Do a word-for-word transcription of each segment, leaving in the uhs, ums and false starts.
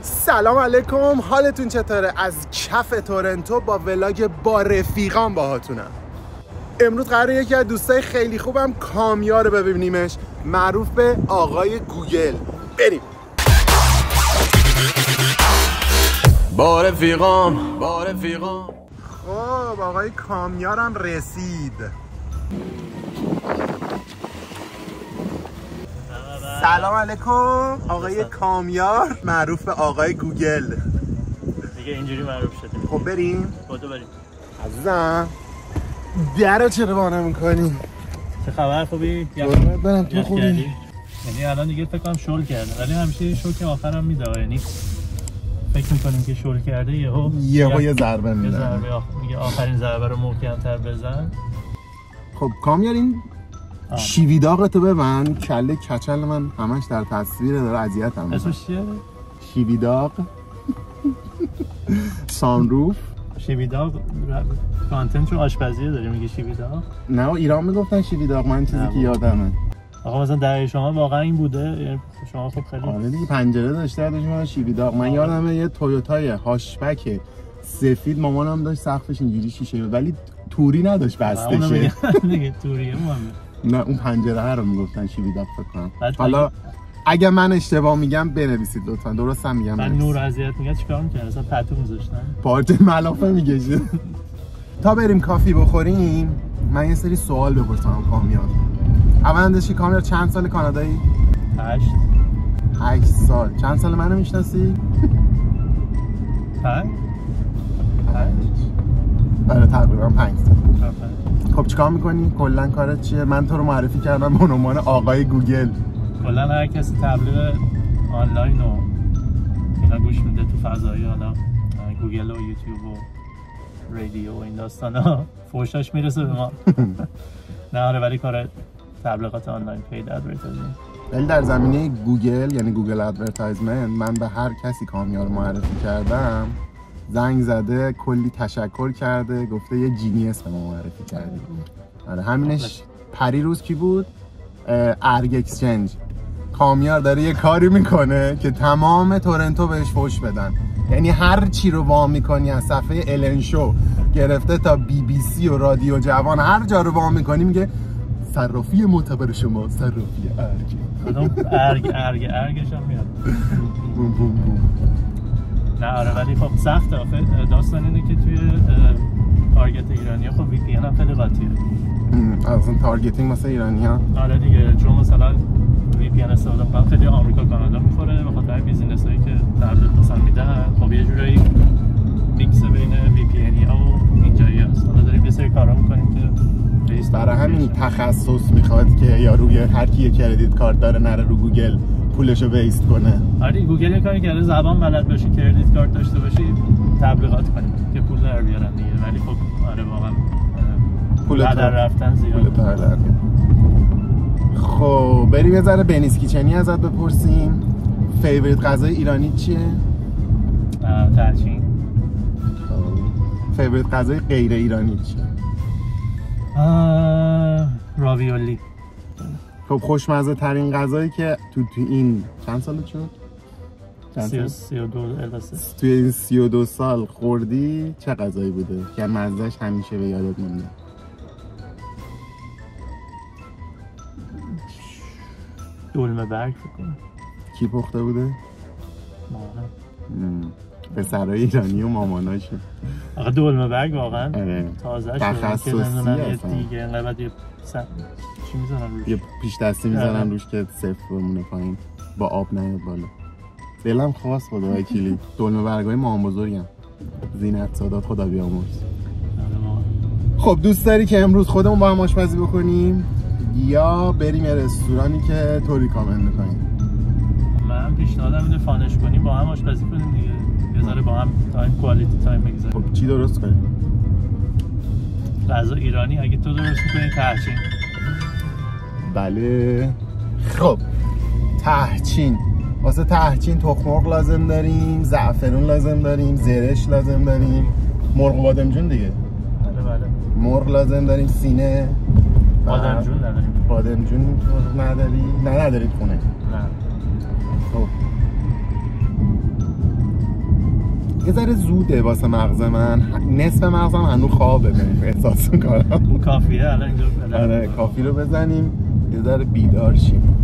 سلام علیکم، حالتون چطوره؟ از کف تورنتو با ولاگ با رفیقان باهاتونم. امروز قراره یکی از دوستای خیلی خوبم کامیار رو ببینیمش، معروف به آقای گوگل. بریم. با رفیقان با رفیقان. خب آقای کامیارم رسید. سلام علیکم آقای کامیار، معروف به آقای گوگل. دیگه اینجوری معروف شدیم. خب بریم؟ خودو بریم. عزیزم در رو چرا بانه میکنی؟ چه خبر؟ خوبی؟ قربونت برم، تو خوبی؟ یعنی الان دیگه فکر کنم شل کرده، ولی همیشه شل که آخرم میده، یعنی فکر میکنیم که شل کرده یهو یهو یه ضربه میده. یه ضربه میگه آخرین ضربه رو محکم‌تر بزن. خب کامیار این شیویداغتو ببند، کله کچل من همش در تصویر داره اذیتم میکنه. اسمش چیه؟ شیویداغ. سانروف. شیویداغ کانتنت رو آشپزیه داری میگه شیویداغ؟ نه ایران میگفتن شیویداغ، من چیزی که یادمه. آقا مثلا دقیقه شما واقعا این بوده؟ شما خب خیلی آره دیگه پنجره داشته داشت شیویداغ. من یادمه یه تویوتای هاشبک سفید مامانم داشت سقفش اینجوری شیشه بود، ولی توری نداشت بسته شه. دیگه توریه مهمه. نه اون پنجره ها رو میگفتن شیویداغ فکر کنم. حالا اگه من اشتباه میگم بنویسید لطفا، درست هم میگم. من نور اذیت میگه چیکار میکنه؟ اصلا پتو میذاشتن پارت ملافه میگشه. تا بریم کافی بخوریم من یه سری سوال بپرسم کامیار. اولا داشتی کامیار چند سال کانادایی؟ هشت. هشت سال. چند سال منو میشناسی؟ پنج. پنج. برای تقریبا پنج سال. خب چیکار میکنی؟ کلا کارت چیه؟ من تو رو معرفی کردم به عنوان آقای گوگل. کلا هر کسی تبلیغ آنلاین و اینا گوش میده تو فضایی، حالا گوگل و یوتیوب و رادیو و این داستانا، فوشاش میرسه به ما. نه آره، ولی کار تبلیغات آنلاین، پید ادورتایزینگ. ولی در زمینه گوگل یعنی گوگل ادورتایزمنت من به هر کسی کامیار معرفی کردم زنگ زده، کلی تشکر کرده، گفته یه جینیس به ما معرفی کردی. آره همینش. پری روز کی بود؟ ارگ اکسچنج. کامیار داره یه کاری میکنه که تمام تورنتو بهش فوش بدن، یعنی هر چی رو وام میکنی از صفحه الن شو گرفته تا بی بی سی و رادیو جوان، هر جا رو وام میکنی میگه صرافی معتبر شما صرافی ارگ. کدوم ارگ ارگ ارگش هم میاد. بوم بوم بوم. نه آره، ولی خب سخته. آخه داستان اینه که توی تارگت ایرانی ها خب وی پی ان هم خیلی قاطیه. اصلا تارگتینگ مثلا ایرانی ها. آره دیگه، چون مثلا وی پی ان استفاده میکنن خیلی آمریکا کانادا میخوره، به خاطر بیزینس هایی که تبلیغ مثلا میدن. خب یه جورایی میکس بین وی پی ان ها و اینجایی هست. حالا داریم یه سری کارا میکنیم که برای همین تخصص میخواد که یا روی هر کی کردیت کارت داره نره رو گوگل پولشو ویست کنه. آره گوگل یه کاری کرده زبان بلد باشی، کردیت کارت داشته باشی، تبلیغات کنی که پول در بیارن دیگه. ولی خب آره واقعا پول در رفتن زیاد. خب بریم یه ذره بنیز کیچنی ازت بپرسیم. فیوریت غذای ایرانی چیه؟ ترچین. فیوریت غذای غیر ایرانی چیه؟ راویولی. خب خوشمزه ترین غذایی که تو تو این چند سالت شد؟ سی و دو البته. توی این سی و دو سال خوردی چه غذایی بوده که مزهش همیشه به یادت مونده؟ دلمه برگ فکر کنم. کی پخته بوده؟ مامان. پسرای ایرانی و ماماناشون. آقا دلمه برگ واقعا آره. تازه شده. تخصصی هستن دیگه. انقدر یه سن... چی میذارن روش؟ یه پیش دستی میذارن روش که صفر بمونه پایین، با آب نیاد بالا. دلم خواست خدا وکیلی دلمه برگای مامان بزرگم زینت سادات خدا بیامرز. خب دوست داری که امروز خودمون با هم آشپزی بکنیم یا بریم یه رستورانی که تو ریکامند می‌کنی؟ من پیشنهادم اینه فانش کنیم، با هم آشپزی کنیم دیگه. یه ذره با هم تایم کوالیتی تایم بگذاریم. خب چی درست کنیم؟ غذا ایرانی اگه تو درست می‌کنی تهچین. بله. خب تهچین، واسه تهچین تخم مرغ لازم داریم، زعفرون لازم داریم، زرش لازم داریم، مرغ بادمجون دیگه. بله بله. مرغ لازم داریم، سینه. بادمجون نداریم. بادمجون نداری؟ نه ندارید خونه. نه. خب یه ذره زوده واسه مغز من، نصف مغزم هنوز خوابه، احساس میکنم کافیه الان اینجا بلد. آره کافی رو بزنیم یه ذره بیدار شیم.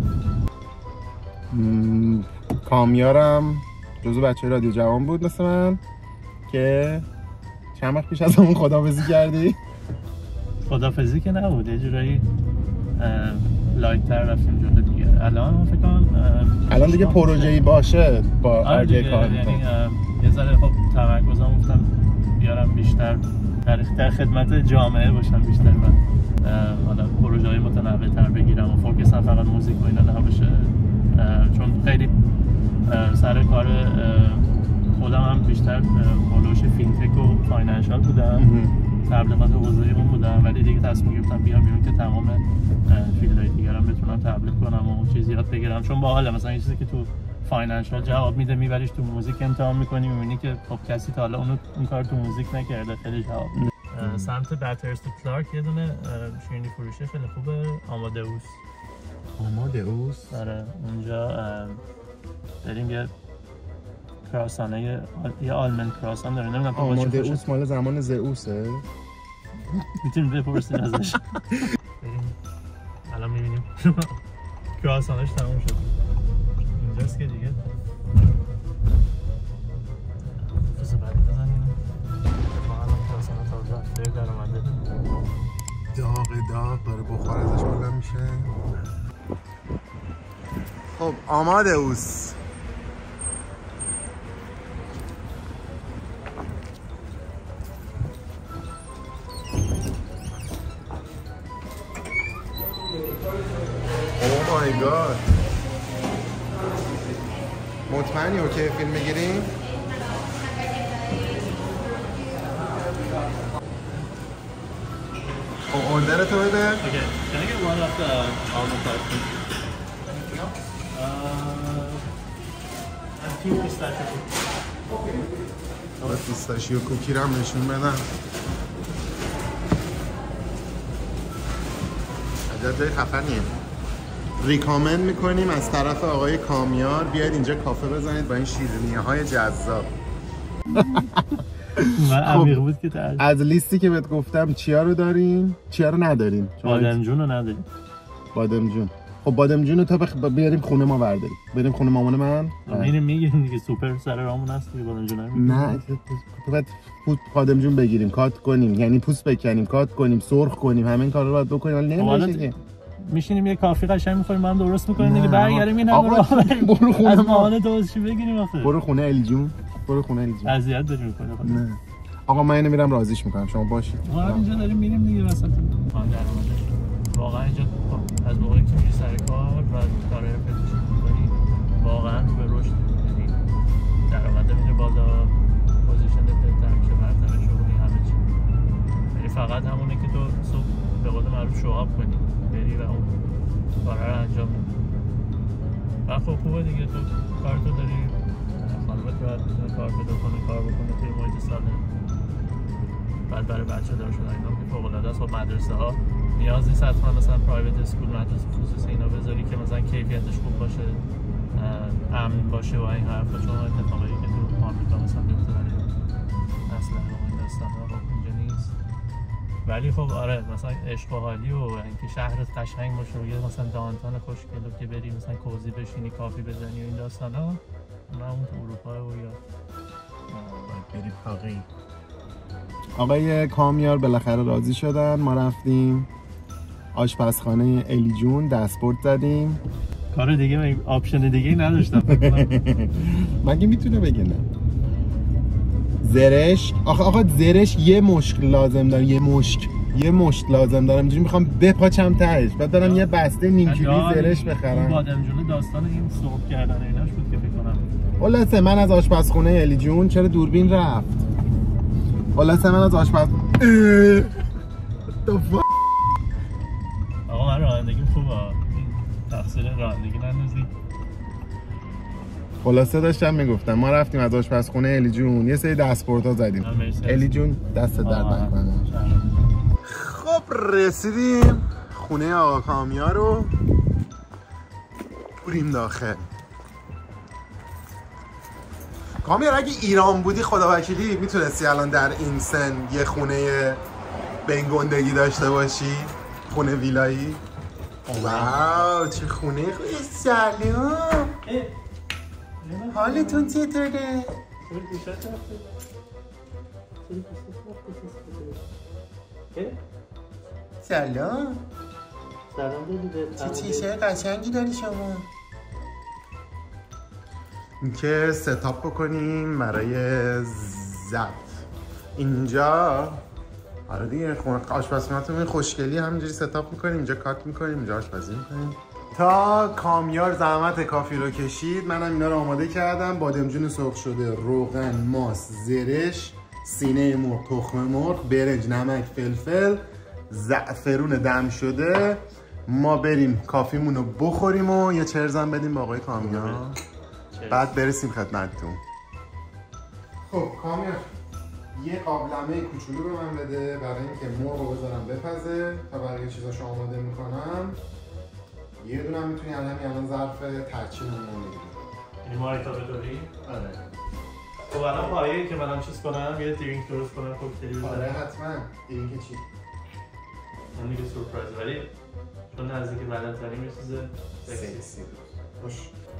م... کامیارم جزو بچه رادیو جوان بود مثل من که چند وقت پیش از اون خداحافظی کردی؟ خداحافظی که نبود، یه جورایی لایت‌تر رفتیم جلو دیگه. الان فکر کنم الان دیگه پروژه‌ای باشه با آرجی کار یعنی یه ذره خب تمرکزم گفتم بیارم بیشتر در در خدمت جامعه باشم بیشتر و حالا پروژه‌های متنوع‌تر بگیرم و فوکس هم فقط موزیک و اینا نباشه، چون خیلی سر کار خودم هم بیشتر هولوش فینتک و فاینانشال بودم، تبلیغات حوزه اون بودم، ولی دیگه تصمیم گرفتم بیام بیرون که تمام فیلدهای دیگرم بتونم تبلیغ کنم و چیزی یاد بگیرم، چون باحاله مثلا این چیزی که تو فاینانشال جواب میده میبریش تو موزیک امتحان میکنی میبینی که خب کسی تا حالا اونو اون کار تو موزیک نکرده، خیلی جواب میده. سمت بترز تو کلارک یه دونه شیرینی فروشه خیلی خوبه، آمادئوس. آمادئوس؟ آره اونجا بریم یه کراسانه یه آلمند کراسان داره، نمیدونم تو باشه. آمادئوس مال زمان زئوسه؟ میتونیم بپرسیم ازش. بریم الان میبینیم کراسانش تموم شد، اینجاست که دیگه بسه بریم بزنیم. ما الان کراسانه تازه افته در اومده داغ داغ داره بخار ازش بلند میشه. خب آمادئوس Oh my god. مطمئنی اوکی فیلم میگیریم؟ خب اوردر تو بده. Okay, can I get one of the almond tarts? Uh, a few pistachio. باید پیستاشیو کوکی رو هم نشون بدم. عجب جای خفنیه. ریکامند میکنیم از طرف آقای کامیار بیاید اینجا کافه بزنید با این شیرینیه های جذاب. من عمیق بود که ترجمه. از لیستی که بهت گفتم چیا رو دارین؟ چیا رو ندارین؟ بادمجون رو نداریم. بادمجون. خب بادمجون رو تا بخ... بیاریم خونه ما برداریم. بریم خونه مامان من. میریم میگیریم دیگه، سوپر سر رامون هست دیگه بادمجون نمیگیریم. نه تو باید پوست بادمجون بگیریم، کات کنیم، یعنی پوست بکنیم، کات کنیم، سرخ کنیم، همین کارا رو باید بکنیم. ولی نمیشه که میشینیم یه کافی قشنگ می‌خوریم ما هم درست می‌کنیم دیگه، برگردیم این همه راه برو خونه از مامان دوست چی بگیریم آخه. برو خونه الی جون، برو خونه الی جون. اذیت داری می‌کنه. نه آقا من اینو میرم راضیش می‌کنم، شما باشید. ما اینجا داریم میریم دیگه وسط خان درآمده. واقعا اینجا از موقعی که میری سر کار و کارهای پزشکی می‌کنی واقعا رو به رشد، یعنی درآمد میره بالا، پوزیشن بهتر میشه، مرتبه شغلی همه چی. یعنی فقط همونه که تو صبح به قول معروف شواب کنی بری و اون کارها رو انجام بدی و خب خوبه دیگه، تو کارتو داری، خانمت راحت میتونه کار پیدا کنه، کار بکنه توی محیط سالم. بعد برای بچه دار شدن اینا که فوق‌العاده است. خب مدرسه ها نیاز نیست حتما مثلا پرایوت اسکول، مدرسه خصوصی اینا بذاری که مثلا کیفیتش خوب باشه، امن باشه و این حرفا، چون اتفاقی که تو آمریکا مثلا میفته برای اصلا این داستانا خب اینجا نیست. ولی خب آره مثلا عشق و حالی و اینکه شهرت قشنگ باشه و یه مثلا دانتان خوشگلو که بری مثلا کوزی بشینی کافی بزنی و این داستانا، نه اون تو اروپا و یا باید بری پاریس. آقای کامیار بالاخره راضی شدن، ما رفتیم آشپزخانه الی جون دستبرد زدیم. کار دیگه آپشن دیگه نداشتم. مگه میتونه بگه نه؟ زرشک آخه آقا زرشک یه مشک لازم داره، یه مشک یه مشت لازم دارم، اینجوری میخوام بپاچم تهش، بعد برم یه بسته نیم کیلویی زرش بخرم. بادمجون داستان این سرخ کردن ایناش بود که فکر کنم. خلاصه من از آشپزخونه الی جون چرا دوربین رفت؟ خلاصه من از آشپز آقا من رانندگیم خوبه، این تقصیر رانندگی نندازی. خلاصه داشتم میگفتم ما رفتیم از آشپزخونه الی جون یه سری دستبردها زدیم. الی جون دست درد نکنه. خب رسیدیم خونه آقا کامیا رو بریم داخل. کامیار اگه ایران بودی خدا وکیلی میتونستی الان در این سن یه خونه بین گندگی داشته باشی؟ خونه ویلایی؟ واو چه خونه خوبی. سلام حالتون چطوره؟ سلام سلام دیده چه چیشه قشنگی داری شما. اینکه ستاپ بکنیم برای ضبط اینجا. آره دیگه خونه آشپزخونه‌تون خوشگلی همینجوری ستاپ میکنیم، اینجا کات میکنیم، اینجا آشپزی میکنیم. تا کامیار زحمت کافی رو کشید منم اینا رو آماده کردم. بادمجون سرخ شده، روغن، ماست، زرش، سینه مرغ، تخم مرغ، برنج، نمک، فلفل، زعفرون دم شده. ما بریم کافیمون رو بخوریم و یه چرزم بدیم به آقای کامیار، بعد برسیم خدمتتون. خب کامیار یه قابلمه کوچولو به من بده برای اینکه مرغ رو بذارم بپزه تا برای چیزاشو آماده میکنم. یه دونم میتونی الان الان ظرف ترچینمون رو میگیری. یعنی ما ایتا بداری؟ آره. خب الان پایه‌ای که منم چیز کنم یه درینک درست کنم کوکتلی بزنم. آره حتما. درینک چی؟ من دیگه سورپرایز ولی چون نزدیک ولنتاین یه چیز سکسی. خوش.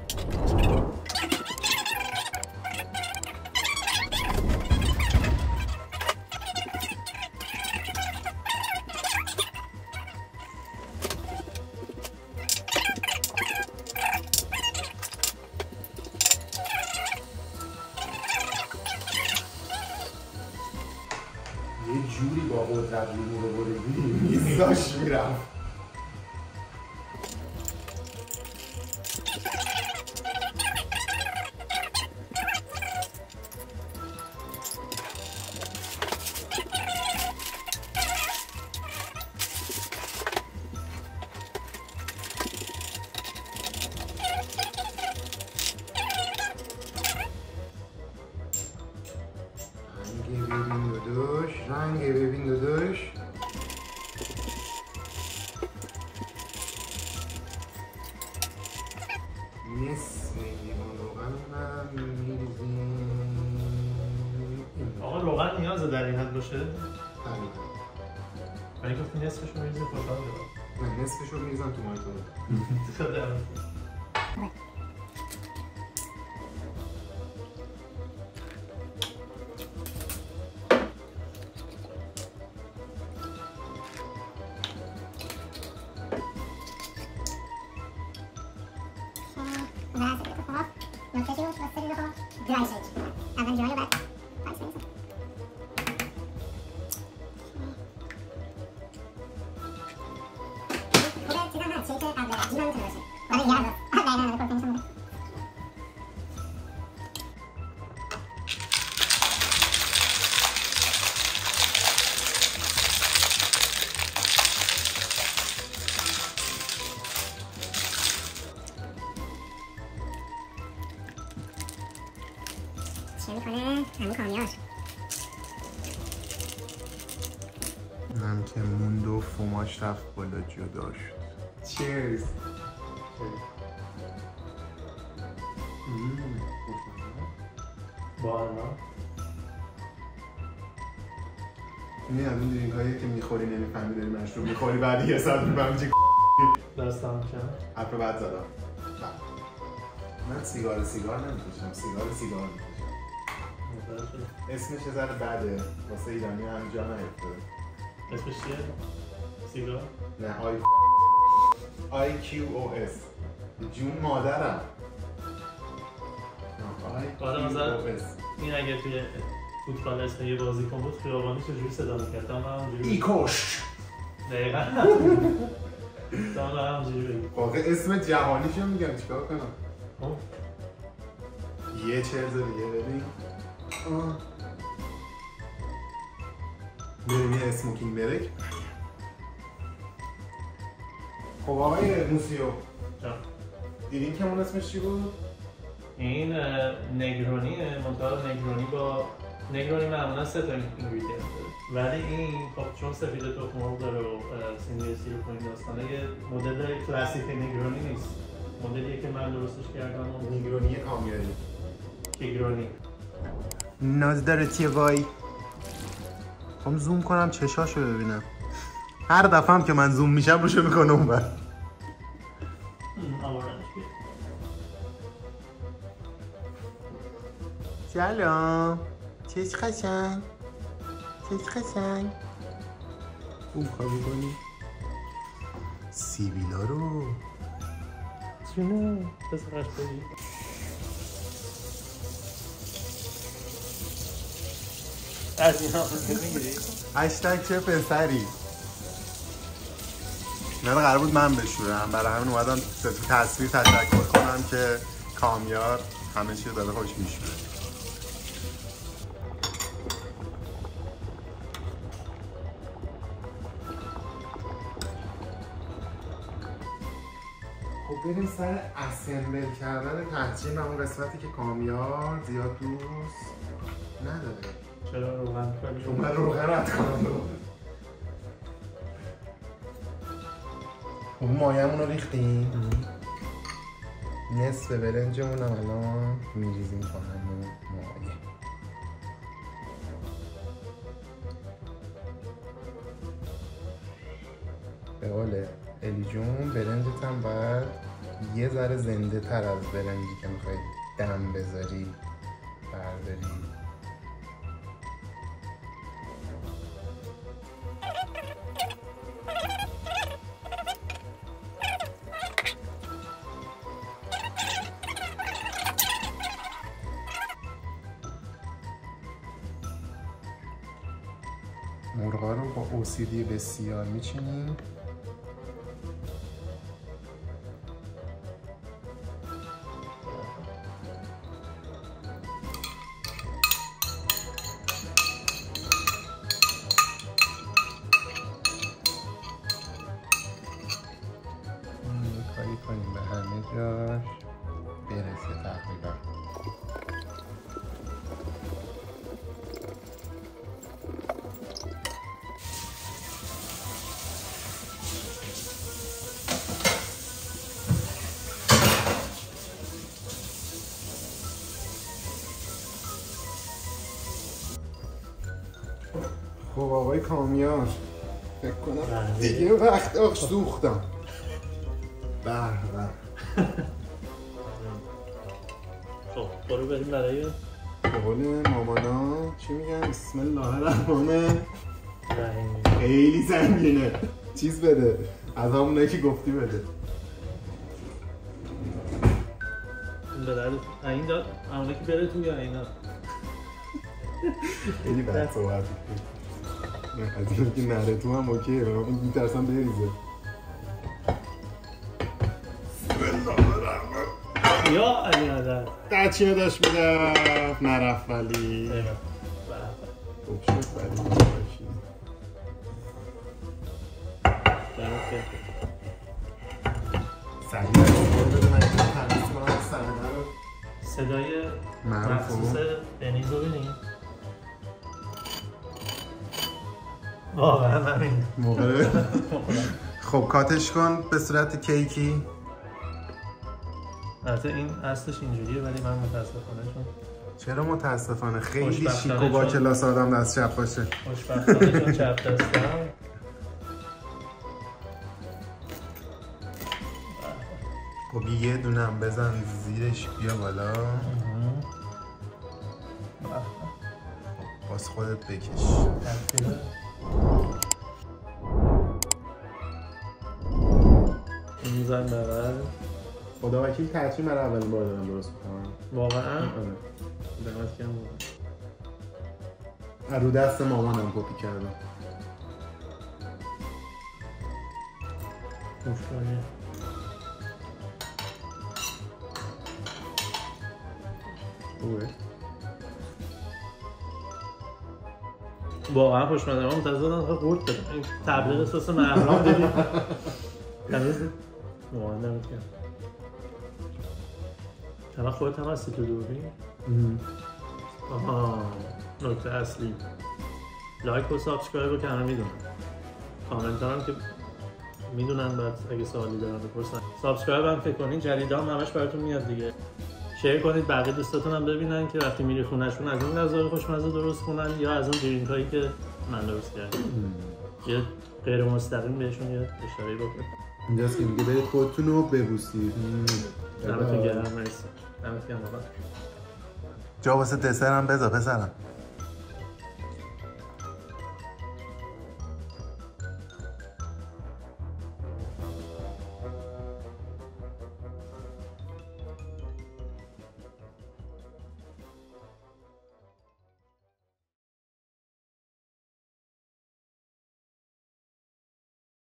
یه جوری با قدرت لیمو رو بریدی میزاش میرفت. رنگ ببین داداش. نصف لیمون روغن میریزیم. آقا روغن نیازه در این حد باشه؟ بله. ولی گفتی نصفشو میریزیم خوشحال دارم. من نصفشو میریزم تو مایتون. خدا چه میکنه؟ همون کامیار هم که موند و فوماش رفت بالا جدا شد. چیرز. با آرما این از اون درینک هایی که میخوری نمیفهمی داری مشروب میخوری بعد یه ساعت میفهمی چه دستم چند حرف بعد زدم. من سیگار سیگار نمیکشم، سیگار سیگار میکشم. اسمش یه ذره بده واسه ایرانی هم جا نیفتاده. اسمش چیه؟ سیگار؟ نه آی آی کیو او اس جون مادرم. آره مثلا این اگه توی فوتبال اسم یه بازیکن بود خیابانی چجوری صدا میکرد؟ من همونجوری ایکوش دقیقا من همونجوری بگیم. واقع اسم جهانیشو میگم چیکار کنم؟ یه چرز دیگه ببین. بریم یه اسموکینگ بریک. خب آقای موسیو دیدین که اون اسمش چی بود؟ این نگرونیه، منطقه نگرونی با نگرونی معمولا سه تا اینگریدینت داره ولی این خب چون سفید تخم مرغ داره و سینی سیرپ و این داستانه یه مدل کلاسیک نگرونی نیست. مدلیه که من درستش کردم نگرونی کامیاری. کیگرونی ناز داره چیه وای. خب زوم کنم چشاشو ببینم. هر دفعه هم که من زوم میشم روشو میکنه اون بر. سلام. چش قشنگ. چش قشنگ. اون کار بکنی؟ سیبیلا رو چونه؟ بسرش بگی از این هم میگیری؟ هشتگ چه پسری. نه قرار بود من بشورم، برای همین اومدم تو تصویر تشکر کنم که کامیار همه چیز داره خوش میشوره. خب بریم سر اسمبل کردن تحجیم اون قسمتی که کامیار زیاد دوست نداره. چرا روغن کنی؟ چون من روغن رد کنم. خب مایمون رو ریختیم. نصف برنجمون هم الان میریزیم با همون مایه. به قول الی جون برنجت هم باید یه ذره زنده تر از برنجی که میخوای دم بذاری برداری. مرغا رو با اوسیدی بسیار میچینیم. کاری کنیم به همه جاش برسه تقریبا. خب آقای کامیار فکر کنم دیگه وقت آخ سوختم. به به. خب برو بریم برای به قول مامانا چی میگن؟ بسم الله الرحمن رحیم. خیلی سنگینه. چیز بده از همونه که گفتی بده. این به درد این داد همونه که بره تو یا اینا. خیلی بد صحبت میکنی. از این که نره تو هم اوکیه، من میترسم بریزه. یا علی عدد قچیه داشت میرفت نرفت ولی خوب شد ولی باشید سریع رو بده من اینجا تمیز کنم صحنه رو. صدای مخصوص دنیز رو بینیم واقعا همین موقع. خب کاتش کن به صورت کیکی. البته این اصلش اینجوریه ولی من متاسفانه چون چرا متاسفانه؟ خیلی شیک و با کلاس آدم دست چپ باشه. خوشبختانه چون چپ دستم. خب یه دونم بزن زیرش بیا بالا. باز خودت بکش. این زن بغل خدا وکیل تحچیم برای اولین بار دارم درست میکنم واقعا؟ آره دمت کم بود. رو دست مامانم کپی کردم. خوش کنی خوبه؟ واقعا خوشمزه. من منتظر بودم قورت بدم. این تبلیغ سس محرام دیدی؟ تمیز واقعا دمت گرم. چرا خودت هم هستی تو دوربین؟ آها نکته اصلی لایک و سابسکرایب رو که همه میدونن، کامنت هم که میدونن. بعد اگه سوالی دارن بپرسن. سابسکرایب هم فکر کنین جدیدا هم همش براتون میاد دیگه. شیر کنید بقیه دوستاتون هم ببینن که وقتی میری خونهشون از این غذاهای خوشمزه درست کنن یا از اون درینک هایی که من درست کردم. یه غیر مستقیم بهشون یه اشاره بکنید. اینجاست که میگه برید خودتون رو ببوسید. دمتون گرم، مرسی. دمتون گرم. جا واسه دسر هم بذار پسرم.